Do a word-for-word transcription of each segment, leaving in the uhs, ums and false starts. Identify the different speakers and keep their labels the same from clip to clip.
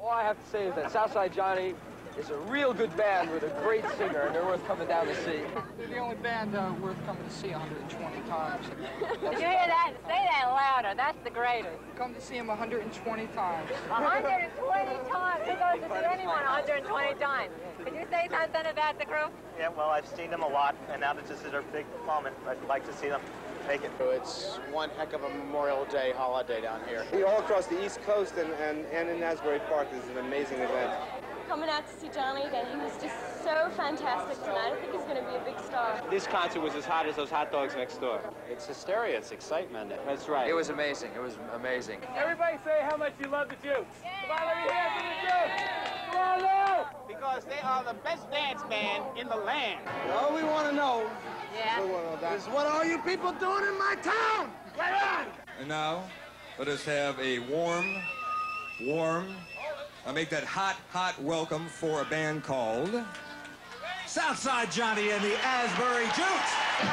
Speaker 1: All I have to say is that Southside Johnny is a real good band with a great singer, and they're worth coming down to see.
Speaker 2: They're the only band uh, worth coming to see one hundred twenty times.
Speaker 3: Did you hear that? Say that louder. That's the greatest.
Speaker 2: Come to see them one hundred twenty times.
Speaker 3: one hundred twenty times? Who goes to see anyone one hundred twenty times? Could you say something about the group?
Speaker 4: Yeah, well, I've seen them a lot, and now that this is their big moment, I'd like to see them make it.
Speaker 5: It's one heck of a Memorial Day holiday down here.
Speaker 6: All across the East Coast and, and, and in Asbury Park, this is an amazing event.
Speaker 7: Coming out to see Johnny again, he was just so fantastic tonight. I think he's going to be a big star.
Speaker 8: This concert was as hot as those hot dogs next door.
Speaker 5: It's hysteria, it's excitement.
Speaker 8: That's right.
Speaker 1: It was amazing. It was amazing.
Speaker 8: Everybody say how much you love the Jukes. Come on, let me hear it from the Jukes. Come on, now. Because they are the best dance band in the land.
Speaker 6: All we want to know
Speaker 3: Yeah.
Speaker 6: is what are you people doing in my town? Get on!
Speaker 9: And now, let us have a warm, warm, I make that hot, hot welcome for a band called
Speaker 10: Southside Johnny and the Asbury Jukes.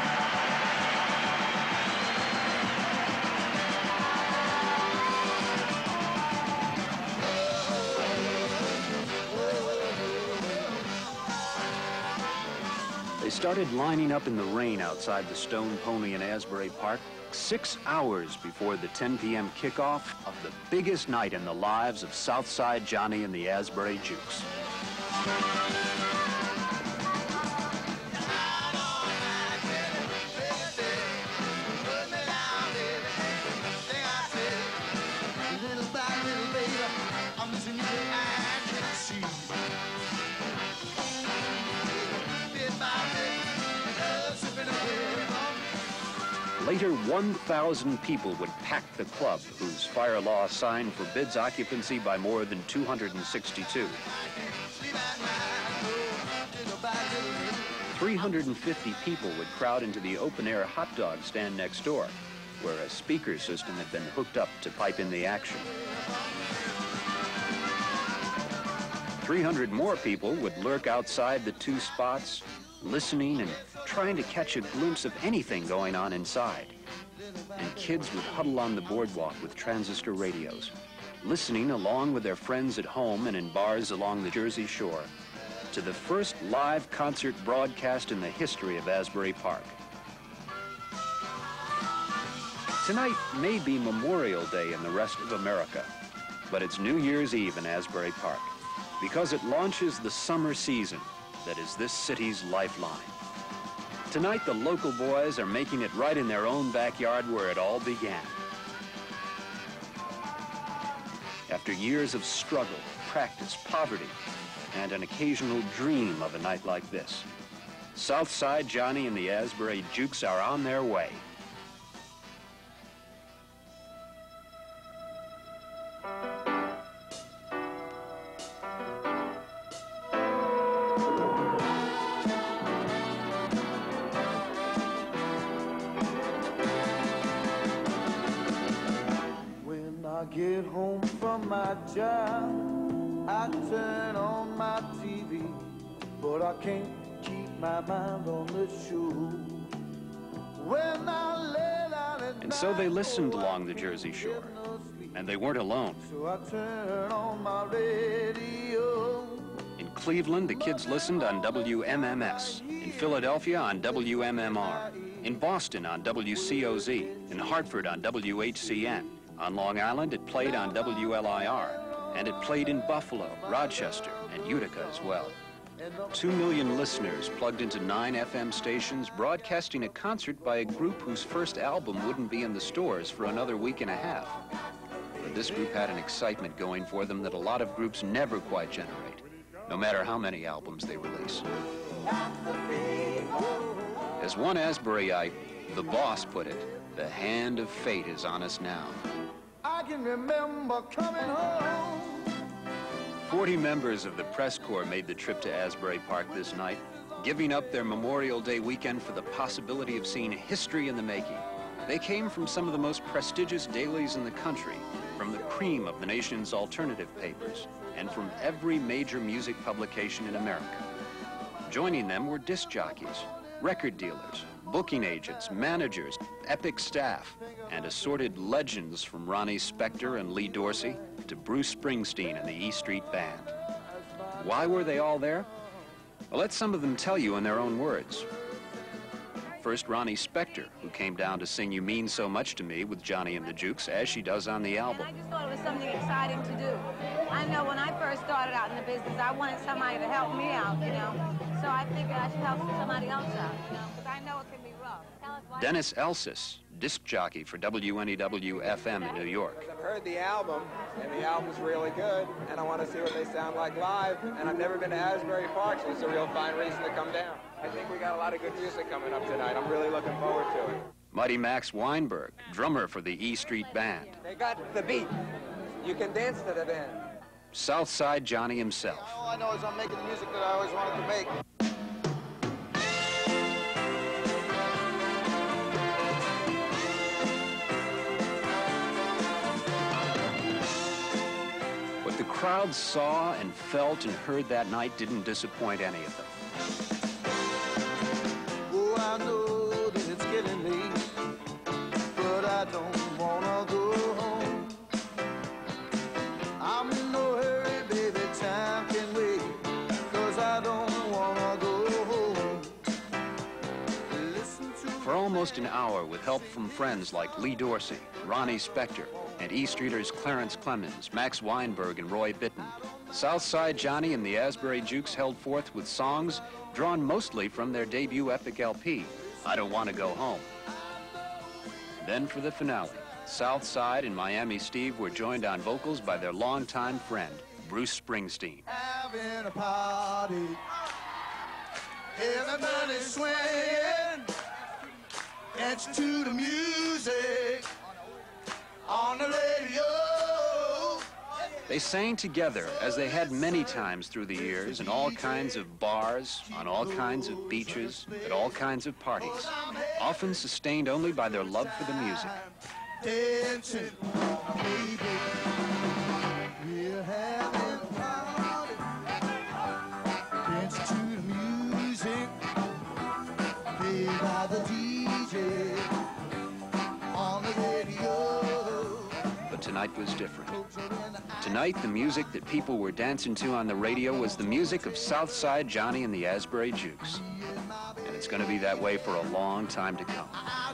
Speaker 11: They started lining up in the rain outside the Stone Pony in Asbury Park six hours before the ten p m kickoff of the biggest night in the lives of Southside Johnny and the Asbury Jukes. Later, one thousand people would pack the club, whose fire law sign forbids occupancy by more than two hundred sixty-two. three hundred fifty people would crowd into the open-air hot dog stand next door, where a speaker system had been hooked up to pipe in the action. three hundred more people would lurk outside the two spots, listening and trying to catch a glimpse of anything going on inside. And kids would huddle on the boardwalk with transistor radios, listening along with their friends at home and in bars along the Jersey Shore to the first live concert broadcast in the history of Asbury Park. Tonight may be Memorial Day in the rest of America, but it's New Year's Eve in Asbury Park because it launches the summer season that is this city's lifeline. Tonight, the local boys are making it right in their own backyard where it all began. After years of struggle, practice, poverty, and an occasional dream of a night like this, Southside Johnny and the Asbury Jukes are on their way.
Speaker 12: Get home from my job, I turn on my T V, but I can't keep my mind on the show. When I lay down at
Speaker 11: And so they listened along the Jersey Shore, and they weren't alone.
Speaker 12: So I turn on my radio.
Speaker 11: In Cleveland, the kids listened on W M M S. In Philadelphia on W M M R. In Boston on W C O Z. In Hartford on W H C N. On Long Island, it played on W L I R, and it played in Buffalo, Rochester, and Utica as well. Two million listeners plugged into nine F M stations, broadcasting a concert by a group whose first album wouldn't be in the stores for another week and a half. But this group had an excitement going for them that a lot of groups never quite generate, no matter how many albums they release. As one Asburyite, the boss, put it, the hand of fate is on us now.
Speaker 12: I can remember coming home.
Speaker 11: Forty members of the press corps made the trip to Asbury Park this night, giving up their Memorial Day weekend for the possibility of seeing history in the making. They came from some of the most prestigious dailies in the country, from the cream of the nation's alternative papers, and from every major music publication in America. Joining them were disc jockeys, record dealers, booking agents, managers, epic staff, and assorted legends from Ronnie Spector and Lee Dorsey to Bruce Springsteen and the E Street Band. Why were they all there? Well, let some of them tell you in their own words. First, Ronnie Spector, who came down to sing You Mean So Much to Me with Johnny and the Jukes, as she does on the album.
Speaker 13: And I just thought it was something exciting to do. I know when I first started out in the business, I wanted somebody to help me out, you know. So I figured I should help somebody else out, you know, because I know it can be rough.
Speaker 11: Dennis Elsis, disc jockey for W N E W F M in New York.
Speaker 14: I've heard the album, and the album's really good, and I want to see what they sound like live, and I've never been to Asbury Park, so it's a real fine reason to come down. I think we got a lot of good music coming up tonight. I'm really looking forward to it.
Speaker 11: Mighty Max Weinberg, drummer for the E Street Band.
Speaker 14: They got the beat. You can dance to the band.
Speaker 11: Southside Johnny himself.
Speaker 15: All I know is I'm making the music that I always wanted to make.
Speaker 11: What the crowd saw and felt and heard that night didn't disappoint any of them.
Speaker 12: Oh, I know that it's getting late, but I don't wanna go home. I'm in no hurry, baby, time can wait, 'cause I don't wanna go home. Listen to
Speaker 11: For almost an hour, with help from friends like Lee Dorsey, Ronnie Spector, and E Streeters Clarence Clemens, Max Weinberg, and Roy Bittan, Southside Johnny and the Asbury Jukes held forth with songs drawn mostly from their debut epic L P, I Don't Want to Go Home. Then for the finale, Southside and Miami Steve were joined on vocals by their longtime friend, Bruce Springsteen.
Speaker 12: having a party, everybody's swaying, dance to the music on the radio.
Speaker 11: They sang together, as they had many times through the years, in all kinds of bars, on all kinds of beaches, at all kinds of parties, often sustained only by their love for the music.
Speaker 12: Dancing, baby, we're having a party, dance to the music, played by the D J on the radio.
Speaker 11: But tonight was different. Tonight, the music that people were dancing to on the radio was the music of Southside Johnny and the Asbury Jukes. And it's going to be that way for a long time to come.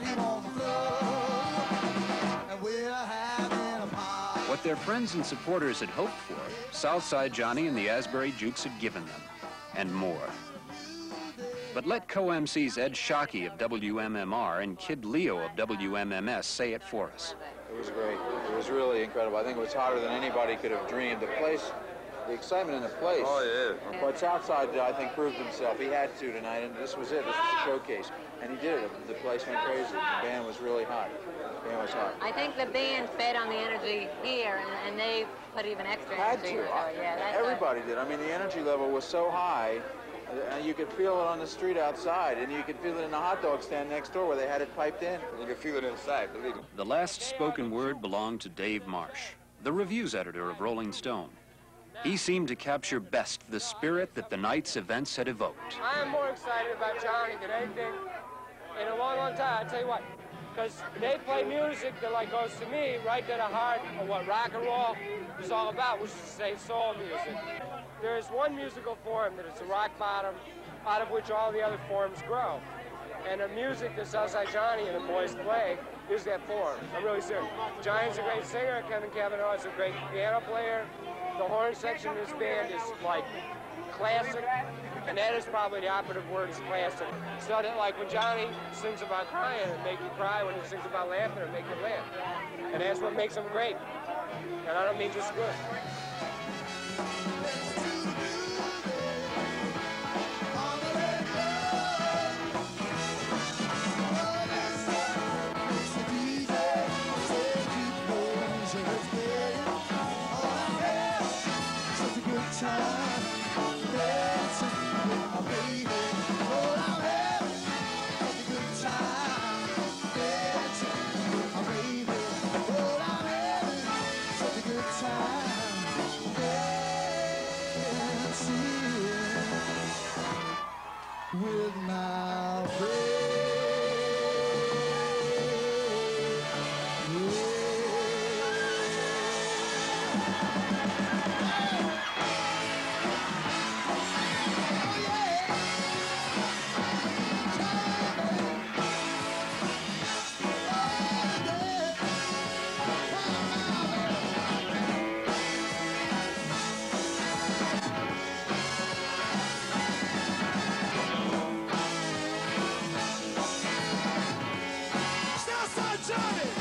Speaker 11: What their friends and supporters had hoped for, Southside Johnny and the Asbury Jukes had given them, and more. But let co-M Cs Ed Shockey of W M M R and Kid Leo of W M M S say it for us.
Speaker 16: It was great. It was really incredible. I think it was hotter than anybody could have dreamed. The place, the excitement in the place.
Speaker 6: Oh, yeah.
Speaker 16: But Southside, I think, proved himself. He had to tonight, and this was it. This was the showcase. And he did it. The place went crazy. The band was really hot. The band was hot.
Speaker 3: I think the band fed on the energy here, and, and they put even extra
Speaker 16: Had
Speaker 3: energy.
Speaker 16: to.
Speaker 3: So, yeah, that's
Speaker 16: Everybody did. I mean, the energy level was so high. And you could feel it on the street outside, and you could feel it in the hot dog stand next door where they had it piped in.
Speaker 6: You can feel it inside, believe me.
Speaker 11: The last spoken word belonged to Dave Marsh, the reviews editor of Rolling Stone. He seemed to capture best the spirit that the night's events had evoked.
Speaker 17: I am more excited about Johnny than anything in a long, long time. I tell you what, because they play music that like goes to me right to the heart of what rock and roll is all about, which is to say soul music. There is one musical form that is the rock bottom, out of which all the other forms grow. And the music that Southside Johnny and the boys play is that form. I'm really serious. Johnny's a great singer. Kevin Cavanaugh is a great piano player. The horn section of this band is like classic, and that is probably the operative word, is classic. So that like when Johnny sings about crying, it make you cry. When he sings about laughing, it make you laugh. And that's what makes him great. And I don't mean just good.
Speaker 10: Johnny!